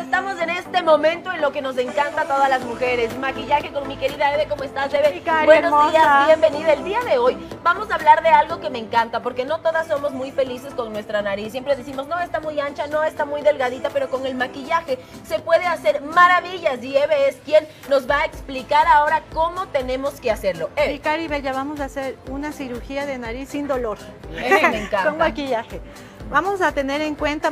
estamos en este momento en lo que nos encanta a todas las mujeres. Maquillaje con mi querida Eve. ¿Cómo estás, Eve? Buenos días, bienvenida. El día de hoy vamos a hablar de algo que me encanta, porque no todas somos muy felices con nuestra nariz. Siempre decimos, no, está muy ancha, no, está muy delgadita, pero con el maquillaje se puede hacer maravillas. Y Eve es quien nos va a explicar ahora cómo tenemos que hacerlo. Eve. Mi Cari Bella, vamos a hacer una cirugía de nariz sin dolor. Me encanta. Con maquillaje. Vamos a tener en cuenta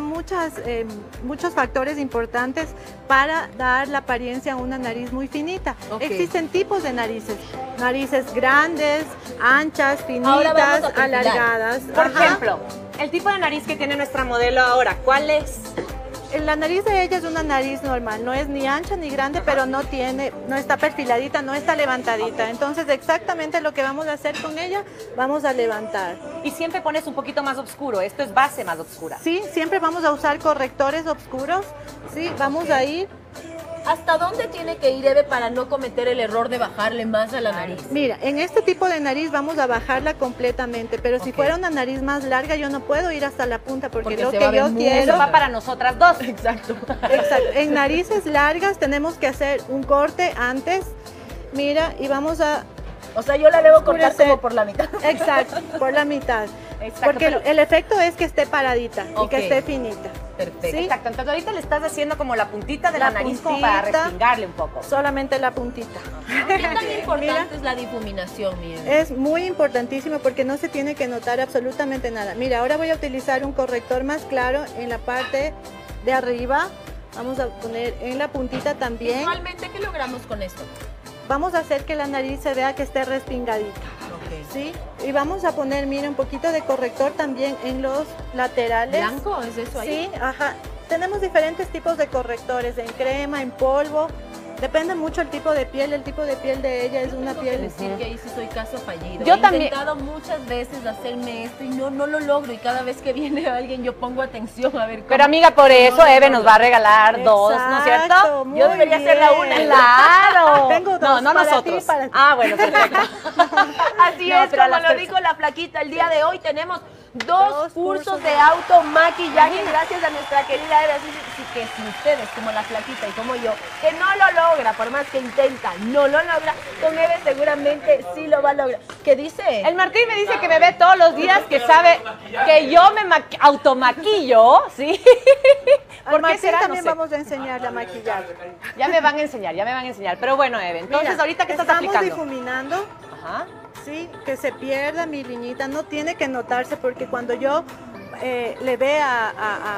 muchos factores importantes para dar la apariencia a una nariz muy finita. Okay. Existen tipos de narices. Narices grandes, anchas, finitas, alargadas. Por ejemplo, el tipo de nariz que tiene nuestra modelo ahora, ¿cuál es? La nariz de ella es una nariz normal, no es ni ancha ni grande, pero no está perfiladita, no está levantadita. Entonces, exactamente lo que vamos a hacer con ella, vamos a levantar. Y siempre pones un poquito más oscuro, esto es base más oscura. Sí, siempre vamos a usar correctores oscuros, sí, vamos a ir. ¿Hasta dónde tiene que ir Eve para no cometer el error de bajarle más a la nariz? Mira, en este tipo de nariz vamos a bajarla completamente, pero si fuera una nariz más larga yo no puedo ir hasta la punta porque lo que yo quiero... Eso va para nosotras dos. Exacto. Exacto. En narices largas tenemos que hacer un corte antes, mira, y vamos a... O sea, yo la debo cortar como por la mitad. Exacto, por la mitad. Exacto, porque el efecto es que esté paradita y que esté finita. Perfecto. ¿Sí? Exacto, entonces ahorita le estás haciendo como la puntita de la nariz como para respingarle un poco. Solamente la puntita. ¿Qué tan importante es la difuminación, mi Eve? Es muy importantísimo porque no se tiene que notar absolutamente nada. Mira, ahora voy a utilizar un corrector más claro en la parte de arriba. Vamos a poner en la puntita también. Visualmente, ¿qué logramos con esto? Vamos a hacer que la nariz se vea que esté respingadita. Okay. ¿Sí? Y vamos a poner, mira, un poquito de corrector también en los laterales. ¿Blanco? ¿Es eso ahí? Sí, ajá. Tenemos diferentes tipos de correctores, en crema, en polvo. Depende mucho el tipo de piel de ella es una piel... Tengo que decir que ahí sí soy caso fallido. Yo He también. intentado muchas veces hacerme esto y no lo logro. Y cada vez que viene alguien yo pongo atención a ver cómo... Pero amiga, por eso Eve nos va a regalar dos, ¿no es cierto? Exacto, muy Yo debería ser la una. bien. ¡Claro! Tengo dos no para nosotros. ti, para ti. Ah, bueno, perfecto. Así No, es, pero a como las lo dijo la flaquita, el día de hoy tenemos dos cursos de automaquillaje gracias a nuestra querida Eve. Así que si ustedes, como la flaquita y como yo, que no lo logra, por más que intenta, no lo logra, con Eve seguramente sí lo va a lograr. ¿Qué dice? El Martín me dice que me ve todos los días, que sabe que yo me automaquillo, ¿sí? Al ¿Por qué será? No también sé. vamos a enseñarle a maquillar. Ya me van a enseñar, pero bueno, Eve, entonces Mira, ahorita, ¿qué estás estamos aplicando? difuminando, Ajá. sí, que se pierda mi liñita, no tiene que notarse porque cuando yo le vea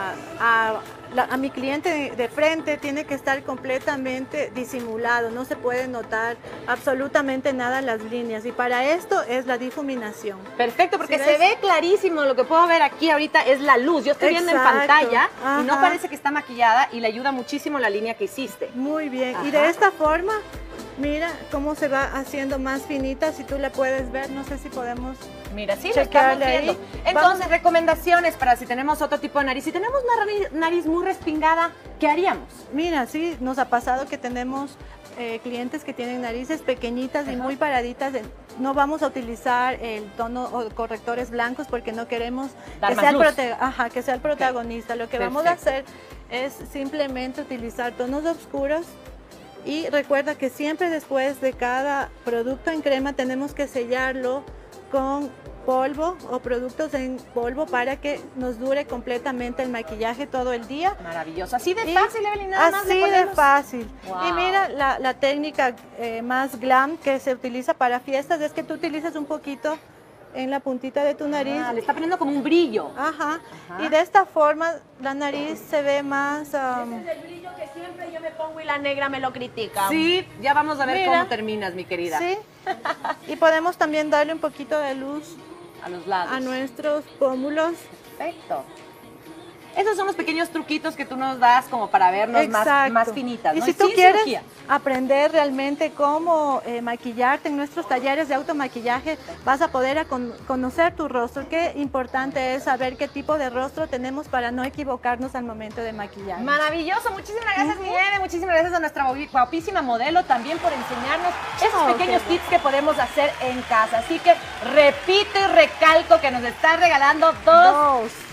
a mi cliente de frente tiene que estar completamente disimulado, no se puede notar absolutamente nada las líneas y para esto es la difuminación. Perfecto, porque ¿Sí se ves? ve clarísimo, lo que puedo ver aquí ahorita es la luz, yo estoy viendo en Exacto. pantalla y no Ajá. parece que está maquillada y le ayuda muchísimo la línea que hiciste. Muy bien, y Ajá. de esta forma, mira cómo se va haciendo más finita, si tú la puedes ver, no sé si podemos... Mira, sí, lo checarle estamos viendo. ahí. Entonces, Vamos. recomendaciones para si tenemos otro tipo de nariz. Si tenemos una nariz muy respingada, ¿qué haríamos? Mira, sí, nos ha pasado que tenemos clientes que tienen narices pequeñitas y muy paraditas. No vamos a utilizar el tono o correctores blancos porque no queremos Dar que más sea, luz. que sea el protagonista. Lo que vamos a hacer es simplemente utilizar tonos oscuros. Y recuerda que siempre después de cada producto en crema tenemos que sellarlo con polvo o productos en polvo para que nos dure completamente el maquillaje todo el día. Maravilloso. Así de Y fácil, Evelyn, nada más. así de fácil. Wow. Y mira, la técnica más glam que se utiliza para fiestas es que tú utilizas un poquito en la puntita de tu nariz. Le está poniendo como un brillo. Ajá. Ajá. Y de esta forma la nariz se ve más... Ese es el brillo que siempre yo me pongo y la negra me lo critica. Sí, ya vamos a ver Mira. cómo terminas, mi querida. sí. Y podemos también darle un poquito de luz A los lados. a nuestros pómulos. Perfecto. Esos son los pequeños truquitos que tú nos das como para vernos más finitas, Y ¿no? si tú sin quieres cirugía. aprender realmente cómo maquillarte en nuestros talleres de automaquillaje, vas a poder conocer tu rostro. Qué importante es saber qué tipo de rostro tenemos para no equivocarnos al momento de maquillar. Maravilloso, muchísimas gracias, mi Eve, muchísimas gracias a nuestra guapísima modelo también por enseñarnos esos pequeños tips que podemos hacer en casa. Así que repito y recalco que nos está regalando dos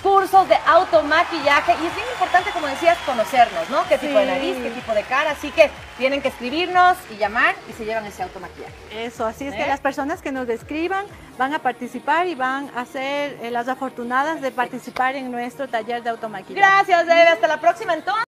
cursos de automaquillaje. Y es bien importante, como decías, conocernos, ¿no? Qué tipo de nariz, qué tipo de cara. Así que tienen que escribirnos y llamar y se llevan ese automaquillaje. Eso, así es que las personas que nos escriban van a participar y van a ser las afortunadas de participar en nuestro taller de automaquillaje. Gracias, Bebe. Hasta la próxima entonces.